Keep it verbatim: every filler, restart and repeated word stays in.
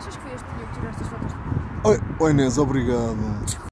Achas que foi este senhor que tirou estas fotos? Oi, oi Inês, obrigado.